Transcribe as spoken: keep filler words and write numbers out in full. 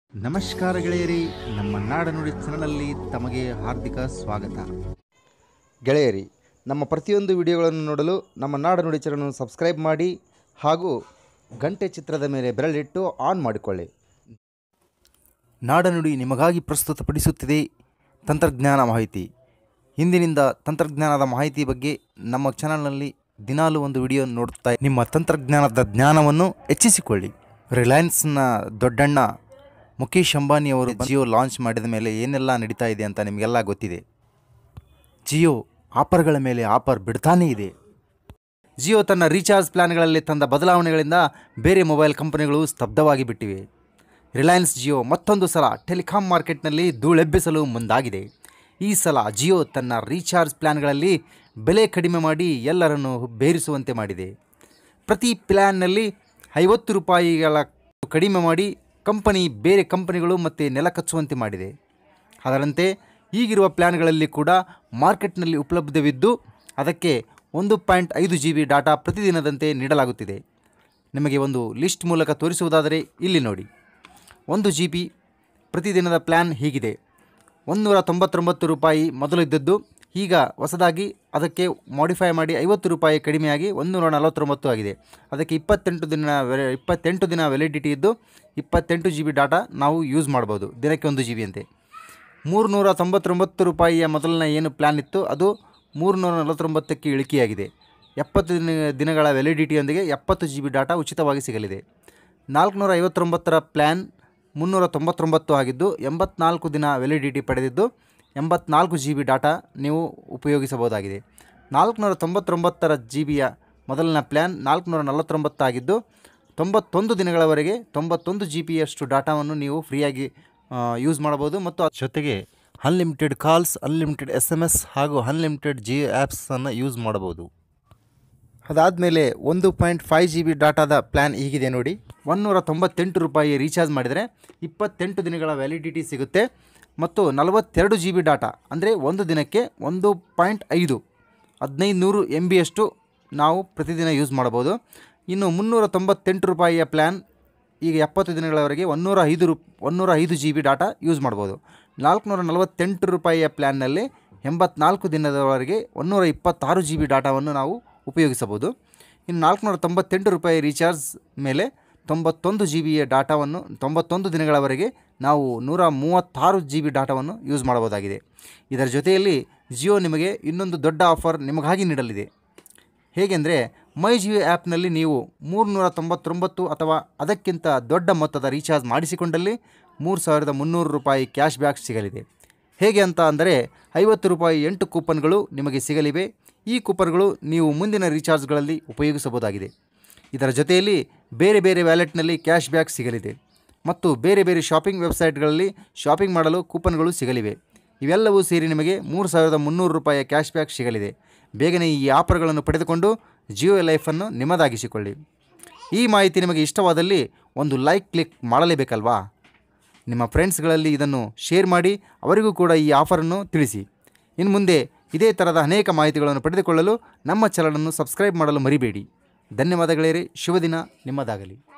ನಮಸ್ಕಾರ ಗೆಳೆಯರಿ, ನಮ್ಮ ನಾಡನುಡಿ ಚಾನಲಲ್ಲಿ ತಮಗೆ ಹಾರ್ದಿಕ ಸ್ವಾಗತ. ಗೆಳೆಯರಿ, ನಮ್ಮ ಪ್ರತಿಯೊಂದು ವಿಡಿಯೋಗಳನ್ನು ನೋಡಲು ನಮ್ಮ ನಾಡನುಡಿ ಚಾನಲನ್ನು ಸಬ್ಸ್ಕ್ರೈಬ್ ಮಾಡಿ ಹಾಗೂ ಗಂಟೆ ಚಿತ್ರದ ಮೇಲೆ ಬೆರಳಿಟ್ಟು ಆನ್ ಮಾಡಿಕೊಳ್ಳಿ. ನಾಡನುಡಿ ನಿಮಗಾಗಿ ಪ್ರಸ್ತುತಪಡಿಸುತ್ತಿದೆ ತಂತ್ರಜ್ಞಾನ ಮಾಹಿತಿ. ಇಂದಿನಿಂದ ತಂತ್ರಜ್ಞಾನದ ಮಾಹಿತಿ ಬಗ್ಗೆ ನಮ್ಮ ಚಾನಲ್ನಲ್ಲಿ ದಿನಾಲೂ ಒಂದು ವಿಡಿಯೋ ನೋಡುತ್ತಾ ನಿಮ್ಮ ತಂತ್ರಜ್ಞಾನದ ಜ್ಞಾನವನ್ನು ಹೆಚ್ಚಿಸಿಕೊಳ್ಳಿ. ರಿಲಯನ್ಸ್ನ ದೊಡ್ಡಣ್ಣ ಮುಖೇಶ್ ಅಂಬಾನಿಯವರು ಜಿಯೋ ಲಾಂಚ್ ಮಾಡಿದ ಮೇಲೆ ಏನೆಲ್ಲ ನಡೀತಾ ಇದೆ ಅಂತ ನಿಮಗೆಲ್ಲ ಗೊತ್ತಿದೆ. ಜಿಯೋ ಆಫರ್ಗಳ ಮೇಲೆ ಆಫರ್ ಬಿಡ್ತಾನೇ ಇದೆ. ಜಿಯೋ ತನ್ನ ರೀಚಾರ್ಜ್ ಪ್ಲಾನ್ಗಳಲ್ಲಿ ತಂದ ಬದಲಾವಣೆಗಳಿಂದ ಬೇರೆ ಮೊಬೈಲ್ ಕಂಪನಿಗಳು ಸ್ತಬ್ಧವಾಗಿ ಬಿಟ್ಟಿವೆ. ರಿಲಯನ್ಸ್ ಜಿಯೋ ಮತ್ತೊಂದು ಸಲ ಟೆಲಿಕಾಂ ಮಾರ್ಕೆಟ್ನಲ್ಲಿ ಧೂಳೆಬ್ಬಿಸಲು ಮುಂದಾಗಿದೆ. ಈ ಸಲ ಜಿಯೋ ತನ್ನ ರೀಚಾರ್ಜ್ ಪ್ಲಾನ್ಗಳಲ್ಲಿ ಬೆಲೆ ಕಡಿಮೆ ಮಾಡಿ ಎಲ್ಲರನ್ನು ಬೇರಿಸುವಂತೆ ಮಾಡಿದೆ. ಪ್ರತಿ ಪ್ಲ್ಯಾನ್ನಲ್ಲಿ ಐವತ್ತು ರೂಪಾಯಿಗಳ ಕಡಿಮೆ ಮಾಡಿ ಕಂಪನಿ ಬೇರೆ ಕಂಪನಿಗಳು ಮತ್ತು ನೆಲ ಕಚ್ಚುವಂತೆ ಮಾಡಿದೆ. ಅದರಂತೆ ಈಗಿರುವ ಪ್ಲ್ಯಾನ್ಗಳಲ್ಲಿ ಕೂಡ ಮಾರ್ಕೆಟ್ನಲ್ಲಿ ಉಪಲಬ್ಧವಿದ್ದು ಅದಕ್ಕೆ ಒಂದು ಪಾಯಿಂಟ್ ಐದು ಜಿ ಬಿ ಡಾಟಾ ಪ್ರತಿದಿನದಂತೆ ನೀಡಲಾಗುತ್ತಿದೆ. ನಿಮಗೆ ಒಂದು ಲಿಸ್ಟ್ ಮೂಲಕ ತೋರಿಸುವುದಾದರೆ ಇಲ್ಲಿ ನೋಡಿ. ಒಂದು ಜಿ ಬಿ ಪ್ರತಿದಿನದ ಪ್ಲ್ಯಾನ್ ಹೀಗಿದೆ. ಒಂದುನೂರ ತೊಂಬತ್ತೊಂಬತ್ತು ರೂಪಾಯಿ ಮೊದಲು ಇದ್ದದ್ದು ಈಗ ಹೊಸದಾಗಿ ಅದಕ್ಕೆ ಮಾಡಿಫೈ ಮಾಡಿ ಐವತ್ತು ರೂಪಾಯಿ ಕಡಿಮೆಯಾಗಿ ಒಂದುನೂರ ನಲವತ್ತೊಂಬತ್ತು ಆಗಿದೆ. ಅದಕ್ಕೆ ಇಪ್ಪತ್ತೆಂಟು ದಿನ ಇಪ್ಪತ್ತೆಂಟು ದಿನ ವ್ಯಾಲಿಡಿಟಿ ಇದ್ದು ಇಪ್ಪತ್ತೆಂಟು ಜಿ ಬಿ ಡಾಟಾ ನಾವು ಯೂಸ್ ಮಾಡ್ಬೋದು, ದಿನಕ್ಕೆ ಒಂದು ಜಿ ಬಿ ಅಂತೆ. ಮೂರುನೂರ ತೊಂಬತ್ತೊಂಬತ್ತು ರೂಪಾಯಿಯ ಮೊದಲನೇ ಏನು ಪ್ಲ್ಯಾನ್ ಇತ್ತು ಅದು ಮೂರುನೂರ ನಲವತ್ತೊಂಬತ್ತಕ್ಕೆ ಇಳಿಕೆಯಾಗಿದೆ. ಎಪ್ಪತ್ತು ದಿನ ದಿನಗಳ ವ್ಯಾಲಿಡಿಟಿಯೊಂದಿಗೆ ಎಪ್ಪತ್ತು ಜಿ ಬಿ ಡಾಟಾ ಉಚಿತವಾಗಿ ಸಿಗಲಿದೆ. ನಾಲ್ಕುನೂರ ಐವತ್ತೊಂಬತ್ತರ ಪ್ಲ್ಯಾನ್ ಮುನ್ನೂರ ತೊಂಬತ್ತೊಂಬತ್ತು ಆಗಿದ್ದು ಎಂಬತ್ನಾಲ್ಕು ದಿನ ವ್ಯಾಲಿಡಿಟಿ ಪಡೆದಿದ್ದು ಎಂಬತ್ನಾಲ್ಕು ಜಿ ಬಿ ಡಾಟಾ ನೀವು ಉಪಯೋಗಿಸಬಹುದಾಗಿದೆ. ನಾಲ್ಕುನೂರ ತೊಂಬತ್ತೊಂಬತ್ತರ ಜಿ ಬಿಯ ಮೊದಲನೇ ಪ್ಲ್ಯಾನ್ ನಾಲ್ಕುನೂರ ನಲವತ್ತೊಂಬತ್ತಾಗಿದ್ದು ತೊಂಬತ್ತೊಂದು ದಿನಗಳವರೆಗೆ ತೊಂಬತ್ತೊಂದು ಜಿ ಬಿಯಷ್ಟು ಡಾಟಾವನ್ನು ನೀವು ಫ್ರೀಯಾಗಿ ಯೂಸ್ ಮಾಡಬಹುದು ಮತ್ತು ಜೊತೆಗೆ unlimited calls, unlimited S M S ಹಾಗೂ ಅನ್ಲಿಮಿಟೆಡ್ ಜಿಯೋ ಆ್ಯಪ್ಸನ್ನು ಯೂಸ್ ಮಾಡಬಹುದು. ಅದಾದಮೇಲೆ ಒಂದು ಪಾಯಿಂಟ್ ಫೈವ್ ಜಿ ಬಿ ಡಾಟಾದ ಪ್ಲ್ಯಾನ್ ಹೀಗಿದೆ ನೋಡಿ. ಒಂದುನೂರ ತೊಂಬತ್ತೆಂಟು ರೂಪಾಯಿ ರೀಚಾರ್ಜ್ ಮಾಡಿದರೆ ಇಪ್ಪತ್ತೆಂಟು ದಿನಗಳ ವ್ಯಾಲಿಡಿಟಿ ಸಿಗುತ್ತೆ ಮತ್ತು ನಲವತ್ತೆರಡು ಜಿ ಬಿ ಡಾಟಾ ಅಂದರೆ ಒಂದು ದಿನಕ್ಕೆ ಒಂದು ಪಾಯಿಂಟ್ ಐದು ಹದಿನೈದು ನೂರು ಎಮ್ ಬಿಯಷ್ಟು ನಾವು ಪ್ರತಿದಿನ ಯೂಸ್ ಮಾಡ್ಬೋದು. ಇನ್ನು ಮುನ್ನೂರ ತೊಂಬತ್ತೆಂಟು ರೂಪಾಯಿಯ ಪ್ಲ್ಯಾನ್ ಈಗ ಎಪ್ಪತ್ತು ದಿನಗಳವರೆಗೆ ಒನ್ನೂರ ಐದು ರು ಒನ್ನೂರ ಐದು ಜಿ ಬಿ ಡಾಟಾ ಯೂಸ್ ಮಾಡ್ಬೋದು. ನಾಲ್ಕುನೂರ ನಲವತ್ತೆಂಟು ರೂಪಾಯಿಯ ಪ್ಲ್ಯಾನ್ನಲ್ಲಿ ಎಂಬತ್ನಾಲ್ಕು ದಿನದವರೆಗೆ ಒನ್ನೂರ ಇಪ್ಪತ್ತಾರು ಜಿ ಬಿ ಡಾಟಾವನ್ನು ನಾವು ಉಪಯೋಗಿಸಬಹುದು. ಇನ್ನು ನಾಲ್ಕುನೂರ ತೊಂಬತ್ತೆಂಟು ರೂಪಾಯಿ ರೀಚಾರ್ಜ್ ಮೇಲೆ ತೊಂಬತ್ತೊಂದು ಜಿ ಬಿಯ ಡಾಟಾವನ್ನು ತೊಂಬತ್ತೊಂದು ದಿನಗಳವರೆಗೆ ನಾವು ನೂರ ಮೂವತ್ತಾರು ಜಿ ಬಿ ಡಾಟಾವನ್ನು ಯೂಸ್ ಮಾಡಬಹುದಾಗಿದೆ. ಇದರ ಜೊತೆಯಲ್ಲಿ ಜಿಯೋ ನಿಮಗೆ ಇನ್ನೊಂದು ದೊಡ್ಡ ಆಫರ್ ನಿಮಗಾಗಿ ನೀಡಲಿದೆ. ಹೇಗೆಂದರೆ ಮೈ ಜಿಯೋ ಆ್ಯಪ್ನಲ್ಲಿ ನೀವು ಮೂರುನೂರ ತೊಂಬತ್ತೊಂಬತ್ತು ಅಥವಾ ಅದಕ್ಕಿಂತ ದೊಡ್ಡ ಮೊತ್ತದ ರೀಚಾರ್ಜ್ ಮಾಡಿಸಿಕೊಂಡಲ್ಲಿ ಮೂರು ಸಾವಿರದ ಮುನ್ನೂರು ರೂಪಾಯಿ ಕ್ಯಾಶ್ ಬ್ಯಾಕ್ ಸಿಗಲಿದೆ. ಹೇಗೆ ಅಂತ ಅಂದರೆ ಐವತ್ತು ರೂಪಾಯಿ ಎಂಟು ಕೂಪನ್ಗಳು ನಿಮಗೆ ಸಿಗಲಿವೆ. ಈ ಕೂಪನ್ಗಳು ನೀವು ಮುಂದಿನ ರೀಚಾರ್ಜ್ಗಳಲ್ಲಿ ಉಪಯೋಗಿಸಬಹುದಾಗಿದೆ. ಇದರ ಜೊತೆಯಲ್ಲಿ ಬೇರೆ ಬೇರೆ ವ್ಯಾಲೆಟ್ನಲ್ಲಿ ಕ್ಯಾಶ್ ಬ್ಯಾಕ್ ಸಿಗಲಿದೆ ಮತ್ತು ಬೇರೆ ಬೇರೆ ಶಾಪಿಂಗ್ ವೆಬ್ಸೈಟ್ಗಳಲ್ಲಿ ಶಾಪಿಂಗ್ ಮಾಡಲು ಕೂಪನ್ಗಳು ಸಿಗಲಿವೆ. ಇವೆಲ್ಲವೂ ಸೇರಿ ನಿಮಗೆ ಮೂರು ಸಾವಿರದ ಮುನ್ನೂರು ರೂಪಾಯಿಯ ಕ್ಯಾಶ್ ಬ್ಯಾಕ್ ಸಿಗಲಿದೆ. ಬೇಗನೆ ಈ ಆಫರ್ಗಳನ್ನು ಪಡೆದುಕೊಂಡು ಜಿಯೋ ಲೈಫನ್ನು ನಿಮ್ಮದಾಗಿಸಿಕೊಳ್ಳಿ. ಈ ಮಾಹಿತಿ ನಿಮಗೆ ಇಷ್ಟವಾದಲ್ಲಿ ಒಂದು ಲೈಕ್ ಕ್ಲಿಕ್ ಮಾಡಲೇಬೇಕಲ್ವಾ? ನಿಮ್ಮ ಫ್ರೆಂಡ್ಸ್ಗಳಲ್ಲಿ ಇದನ್ನು ಶೇರ್ ಮಾಡಿ ಅವರಿಗೂ ಕೂಡ ಈ ಆಫರನ್ನು ತಿಳಿಸಿ. ಇನ್ನು ಮುಂದೆ ಇದೇ ಥರದ ಅನೇಕ ಮಾಹಿತಿಗಳನ್ನು ಪಡೆದುಕೊಳ್ಳಲು ನಮ್ಮ ಚಾನಲನ್ನು ಸಬ್ಸ್ಕ್ರೈಬ್ ಮಾಡಲು ಮರಿಬೇಡಿ. ಧನ್ಯವಾದಗಳೇ. ಶುಭ ದಿನ ನಿಮ್ಮದಾಗಲಿ.